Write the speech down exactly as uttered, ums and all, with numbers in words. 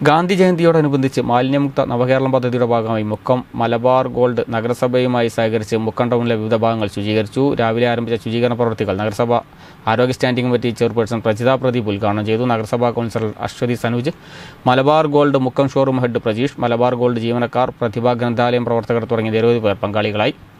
ഗാന്ധി ജയന്തിയോടനുബന്ധിച്ച് മാലിന്യമുക്ത നവകേരളം പദ്ധതിയുടെ ഭാഗമായി മുക്കം മലബാർ ഗോൾഡ് നഗരസഭയുമായി സഹകരിച്ച് മുക്കം ടൗണിലെ വിവിധ ഭാഗങ്ങൾ ശുചീകരിച്ചു. രാവിലെ ആരംഭിച്ച ശുചീകരണ പ്രവൃത്തികൾ നഗരസഭ ആരോഗ്യ standing committee chairperson Prajitha Pradeep ഉദ്ഘാടനം ചെയ്തു. നഗരസഭാ councillor Aswathy Sanooj, Malabar gold Mukkam showroom head Prajeesh, Malabar gold ജീവനക്കാർ, പ്രതിഭാ ഗ്രന്ഥാലയം പ്രവർത്തകർ തുടങ്ങിയ നിരവധി പേർ പങ്കാളികളായി.